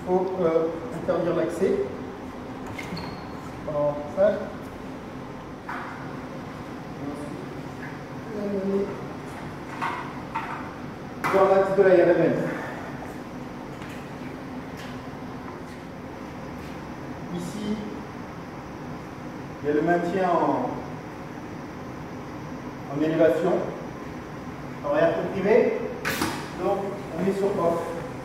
faut interdire l'accès pendant l'emplissage. Dans l'axe de la RMN. Ici, il y a le maintien en élévation, en air comprimé, donc on est sur off.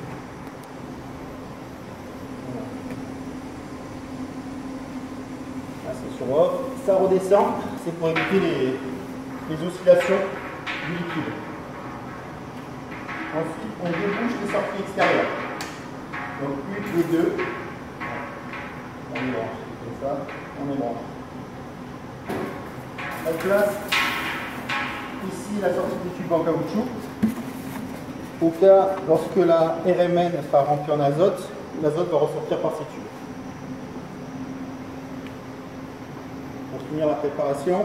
Là c'est sur off, ça redescend, c'est pour éviter les oscillations du liquide. Ensuite, on débouche les sorties extérieures. Donc, une et deux. On les branche. Comme ça, on les branche. On place ici la sortie du tube en caoutchouc. Au cas, lorsque la RMN sera remplie en azote, l'azote va ressortir par ces tubes. Pour finir la préparation,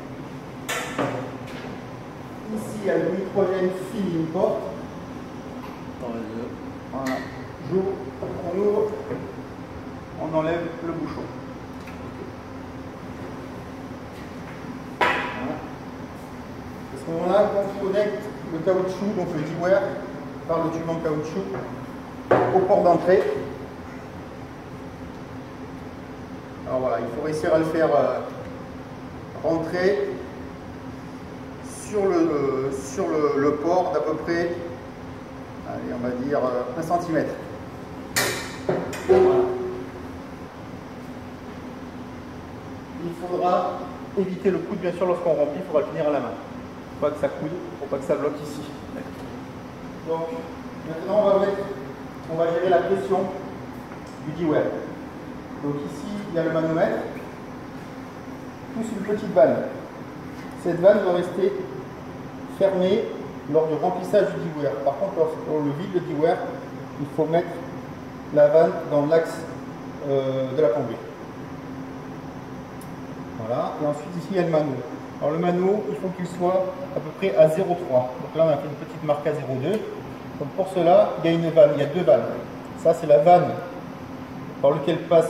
ici il y a le nitrogène fill import. Voilà. On ouvre, on enlève le bouchon. Voilà. À ce moment-là, on connecte le caoutchouc, donc le D-Wear, par le tube en caoutchouc au port d'entrée. Alors voilà, il faut réussir à le faire rentrer sur le port d'à peu près, allez, on va dire 1 cm. Voilà. Il faudra éviter le coude, bien sûr, lorsqu'on remplit, il faudra le tenir à la main. Pour pas que ça coude, pour pas que ça bloque ici. Donc, maintenant, on va gérer la pression du D-Wear. Donc ici, il y a le manomètre, plus une petite vanne. Cette vanne doit rester fermée lors du remplissage du D-Wear. Par contre, lorsqu'on le vide le D-Wear, il faut mettre la vanne dans l'axe de la plomberie. Voilà. Et ensuite, ici, il y a le mano. Alors le mano, il faut qu'il soit à peu près à 0,3. Donc là, on a fait une petite marque à 0,2. Donc pour cela, il y a une vanne, il y a deux vannes. Ça, c'est la vanne par laquelle passe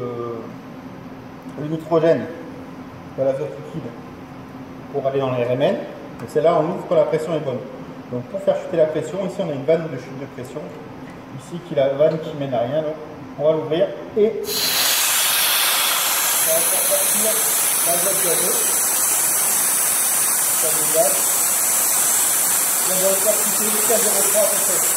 le nitrogène de l'azote liquide pour aller dans les RMN. Donc celle-là, on ouvre quand la pression est bonne. Donc pour faire chuter la pression, ici on a une vanne de chute de pression. Ici qui est la vanne qui mène à rien. Donc on va l'ouvrir et ça va faire partir l'azote gazeux. Ça dégage. Et on va le faire chuter jusqu'à 0,3 à peu près.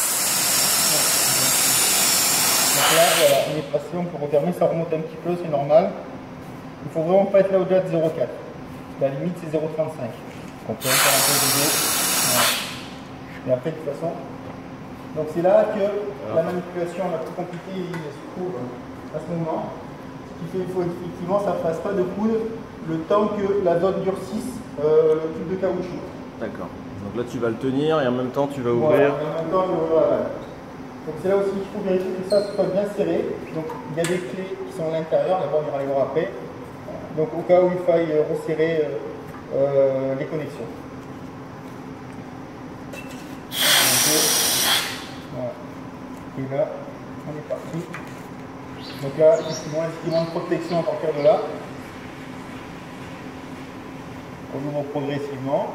Donc là, voilà, on est passé, on peut refermer, ça remonte un petit peu, c'est normal. Il ne faut vraiment pas être là au-delà de 0,4. La limite, c'est 0,35. On peut faire un peu de dos. Voilà. Et après, de toute façon, donc c'est là que la manipulation la plus compliquée se trouve à ce moment. Ce qui fait qu'il faut effectivement, ça ne fasse pas de coude le temps que l'azote durcisse le tube de caoutchouc. D'accord. Donc là, tu vas le tenir et en même temps, tu vas Voilà, ouvrir. en même temps, voilà. Donc c'est là aussi qu'il faut vérifier que ça soit bien serré. Donc il y a des clés qui sont à l'intérieur, d'abord on ira les voir après. Donc au cas où il faille resserrer les connexions. Voilà. Et là, on est parti. Donc là, effectivement, l'instrument de protection à partir de là. On ouvre progressivement.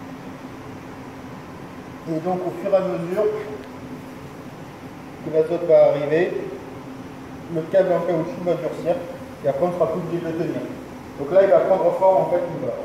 Et donc au fur et à mesure que l'azote va arriver, le câble en caoutchouc va durcir et après on sera plus obligé de le tenir. Donc là il va prendre forme en fait une barre.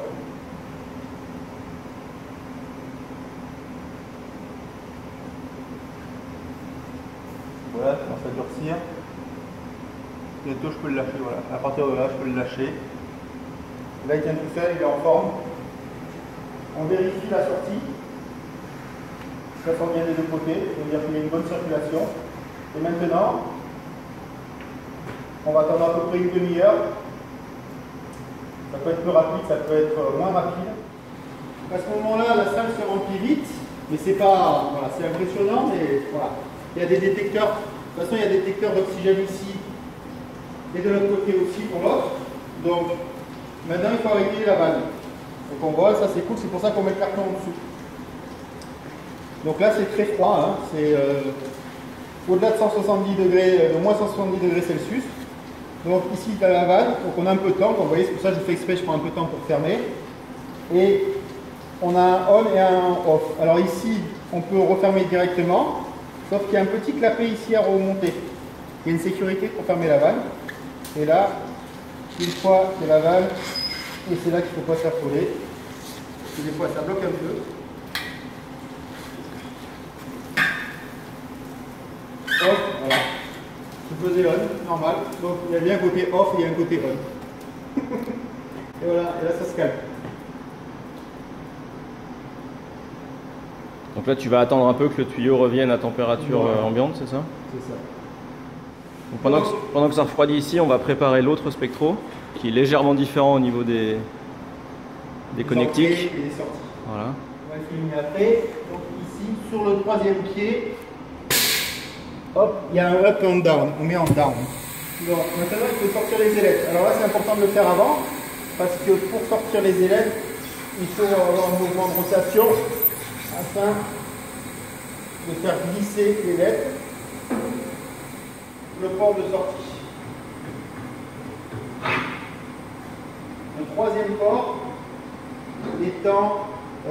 Voilà, ça commence à durcir. Bientôt je peux le lâcher, voilà. À partir de là je peux le lâcher. Là il tient tout seul, il est en forme. On vérifie la sortie. Ça sort bien des deux côtés, c'est-à-dire qu'il y a une bonne circulation. Et maintenant, on va attendre à peu près une demi-heure. Ça peut être plus rapide, ça peut être moins rapide. À ce moment-là, la salle se remplit vite, mais c'est pas, voilà, c'est impressionnant, mais voilà. Il y a des détecteurs, de toute façon il y a des détecteurs d'oxygène ici, et de l'autre côté aussi pour l'autre. Donc, maintenant il faut arrêter la vanne. Donc on voit, ça c'est cool, c'est pour ça qu'on met le carton en dessous. Donc là c'est très froid, hein. au-delà de 170 degrés, de moins 170 degrés Celsius. Donc ici, tu as la vanne, donc on a un peu de temps. Vous voyez, c'est pour ça que je fais exprès, je prends un peu de temps pour fermer. Et on a un on et un off. Alors ici, on peut refermer directement, sauf qu'il y a un petit clapet ici à remonter. Il y a une sécurité pour fermer la vanne. Et là, une fois que la vanne, et c'est là qu'il ne faut pas s'affoler. Parce que des fois, ça bloque un peu. Off, voilà. Je faisais on, normal. Donc il y a bien un côté off et il y a un côté on. Et voilà, et là ça se calme. Donc là, tu vas attendre un peu que le tuyau revienne à température ambiante, c'est ça? C'est ça. Donc pendant que ça refroidit ici, on va préparer l'autre spectro, qui est légèrement différent au niveau des connectiques. Et des sorties. Voilà. On va le filmer après. Donc ici, sur le troisième pied, hop, il y a un up et un down. On met en down. Donc maintenant, il faut sortir les ailettes. Alors là, c'est important de le faire avant, parce que pour sortir les ailettes, il faut avoir un mouvement de rotation afin de faire glisser l'ailette le port de sortie. Le troisième port étant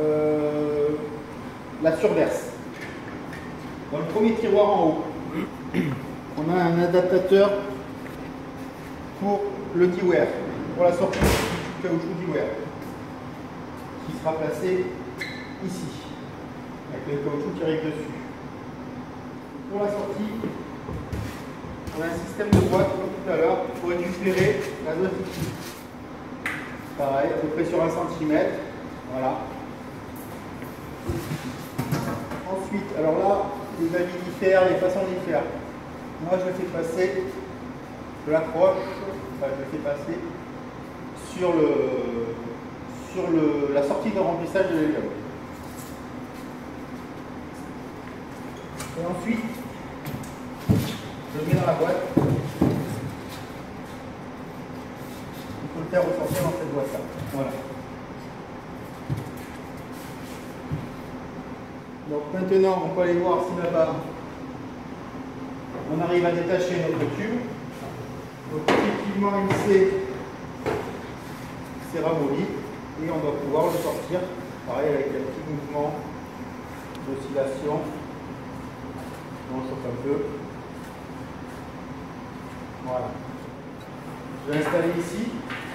la surverse. Dans le premier tiroir en haut, on a un adaptateur pour le D-Wear, pour la sortie du caoutchouc D-Wear, qui sera placé ici, avec le caoutchouc qui arrive dessus. Pour la sortie, on a un système de boîte, comme tout à l'heure, pour récupérer la zone ici. Pareil, à peu près sur 1 cm. Voilà. Ensuite, alors là, les avis d'y faire, les façons d'y faire. Moi, je le fais passer, je l'accroche, enfin, je le fais passer sur la sortie de remplissage de l'hélium. Et ensuite, je le mets dans la boîte. Il faut le faire ressortir dans cette boîte-là. Voilà. Donc maintenant, on peut aller voir si là-bas, on arrive à détacher notre tube. Donc effectivement, il s'est ramolli et on doit pouvoir le sortir. Pareil avec un petit mouvement d'oscillation. On chauffe un peu. Voilà. Je vais l'installer ici.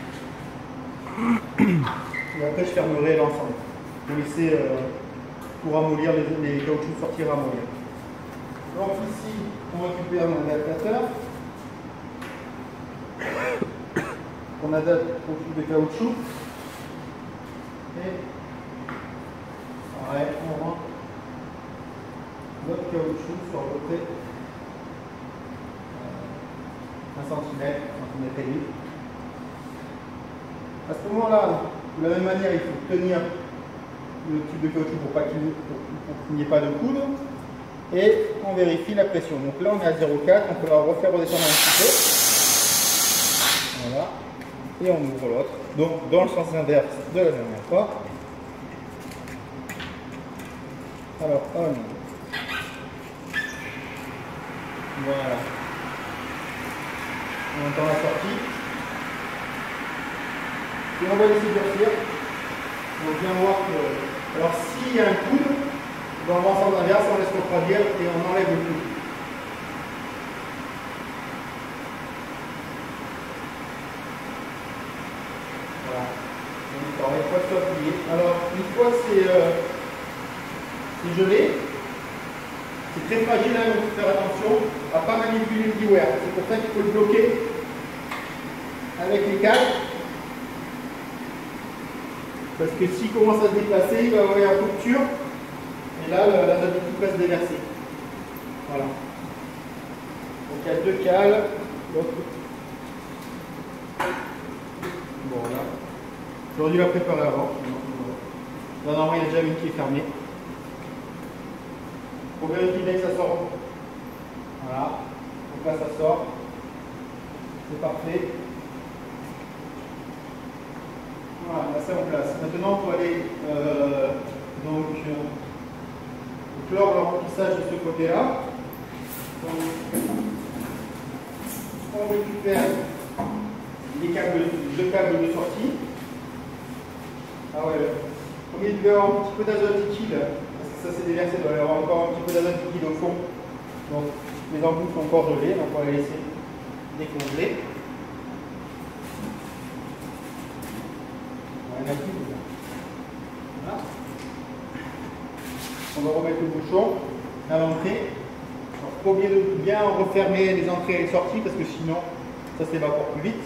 Et après, je fermerai l'ensemble. Pour laisser pour ramollir les caoutchoucs sortir ramollir. Donc ici, on récupère mon adaptateur. On adapte au tube de caoutchouc. Et pareil, on rentre notre caoutchouc sur à peu près 1 cm, 1 cm et demi. À ce moment-là, de la même manière, il faut tenir le tube de caoutchouc pour qu'il n'y ait pas de poudre. Et on vérifie la pression. Donc là, on est à 0,4, on peut la refaire redescendre un petit peu. Voilà. Et on ouvre l'autre. Donc dans le sens inverse de la dernière fois. Alors, on. Voilà. On entend la sortie. Et on va laisser durcir. On vient voir que. Alors, s'il y a un coude, dans le sens inverse, on laisse refroidir et on enlève le coude. Voilà. Donc, une fois que c'est plié. Alors, une fois c'est gelé, c'est très fragile, hein, donc il faut faire attention à ne pas manipuler le D-Wear. C'est pour ça qu'il faut le bloquer avec les câbles. Parce que s'il commence à se déplacer, il va y avoir une rupture. Et là, la zone du va se déverser. Voilà. Donc il y a deux cales. Bon, là. J'aurais dû la préparer avant. Là, normalement, il y a déjà une qui est fermée. Pour vérifier bien que ça sort. Voilà. Donc là, ça sort. C'est parfait. Voilà, là, c'est en place. Maintenant, on peut aller clore le remplissage de ce côté-là. On récupère les deux câbles de sortie. Ah ouais, comme il devait avoir un petit peu d'azote liquide, parce que ça s'est déversé, il doit y avoir encore un petit peu d'azote liquide au fond. Donc les embouts sont encore gelés, donc on va les laisser décongeler. Voilà. On va remettre le bouchon à l'entrée. Il ne faut pas oublier de bien refermer les entrées et les sorties parce que sinon ça s'évapore plus vite.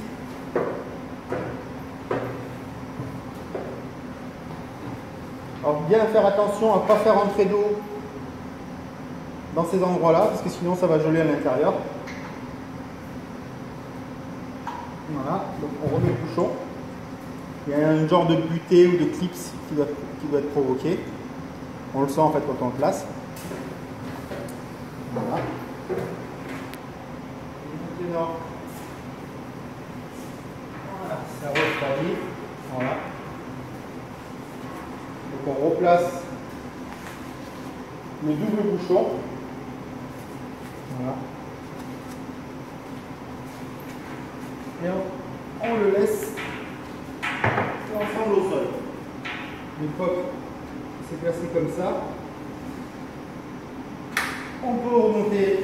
Alors bien faire attention à ne pas faire entrer d'eau dans ces endroits-là parce que sinon ça va geler à l'intérieur. Voilà, donc on remet le bouchon. Il y a un genre de butée ou de clips qui doit être provoqué. On le sent en fait quand on le place. Voilà. Maintenant, voilà, ça refroidit. Voilà. Donc on replace le double bouchon. Voilà. Et on le laisse ensemble au sol. Une fois que c'est placé comme ça, on peut remonter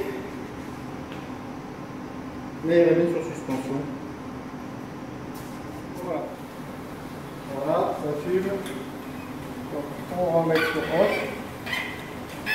l'ARMN sur suspension. Voilà. Voilà, ça fume. Donc, on va remettre sur off.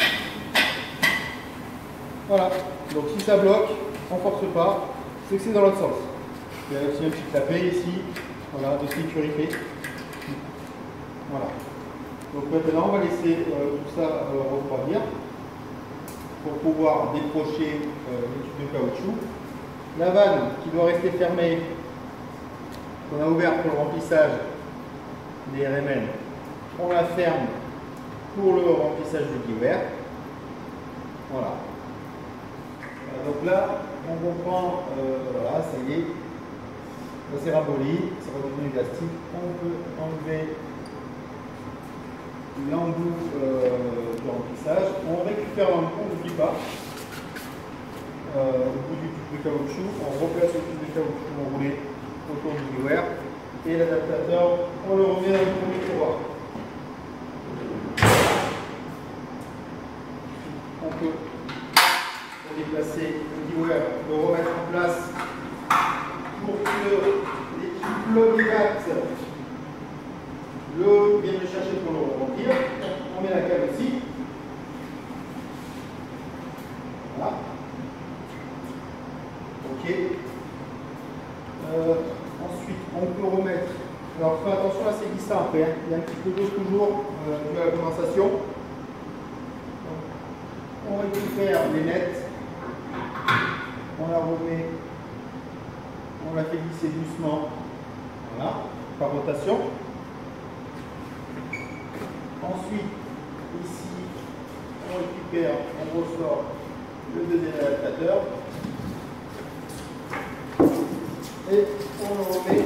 Voilà. Donc si ça bloque, on ne force pas, c'est que c'est dans l'autre sens. Il y a aussi un petit clapet ici, voilà, de sécurité. Voilà. Donc maintenant, on va laisser tout ça refroidir pour pouvoir décrocher les tubes de caoutchouc. La vanne qui doit rester fermée, qu'on a ouverte pour le remplissage des RMN, on la ferme pour le remplissage du Gewehr. Voilà. Donc là, on reprend, voilà, ça y est, ça s'est ramolli, ça va devenir élastique. On peut enlever l'embout du remplissage. On récupère l'embout, on n'oublie pas, au bout du tube de caoutchouc. On replace le tube de caoutchouc enroulé autour du Gewehr et l'adaptateur, on le remet dans le premier tiroir. On peut déplacer le Gewehr, le remettre en place pour que l'équipe Logivat vienne le chercher pour le remplir. On met la cale aussi. Voilà. Ok. Ensuite, on peut remettre. Alors, fais attention à ces glissants après. Hein. Il y a un petit peu d'eau toujours dû à la condensation. On récupère les nettes. On la remet. On la fait glisser doucement. Voilà. Par rotation. Ensuite, ici, on récupère, on ressort le deuxième adaptateur et on le remet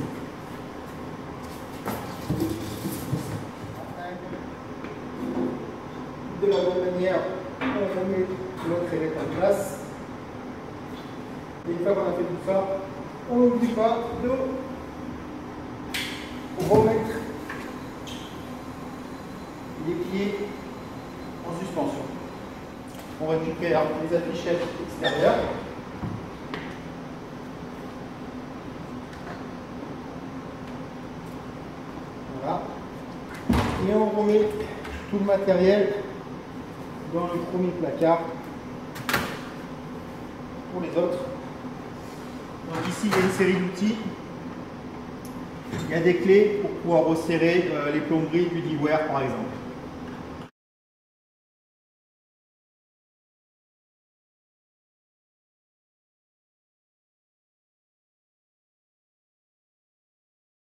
de la même manière. On remet l'autre ailette en place. Et une fois qu'on a fait tout ça, on n'oublie pas de remettre les pieds en suspension. On récupère les affichettes extérieures. Voilà. Et on remet tout le matériel dans le premier placard pour les autres. Donc ici, il y a une série d'outils. Il y a des clés pour pouvoir resserrer les plomberies du Gewehr par exemple.